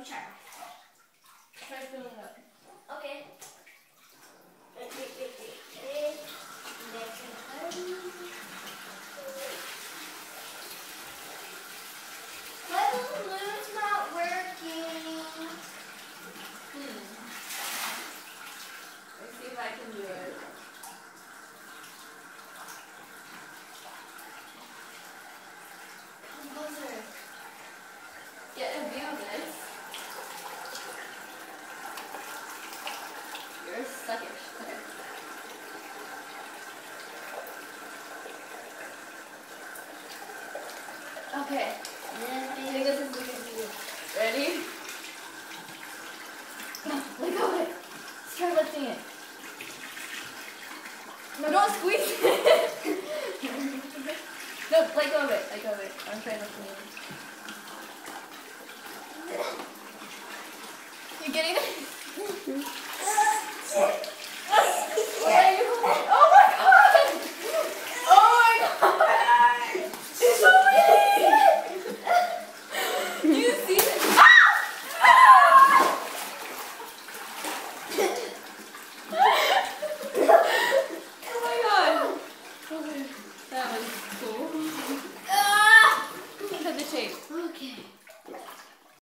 try. Try filling it up. Okay. My balloon's not working. Let's see if I can do it. Come closer. Get a view of this. You're suckish. Okay. I think this is looking good. Ready? No, let go of it. Let's try lifting it. No, don't squeeze it. No, let go of it. Let go of it. I'm trying lifting it. You getting it?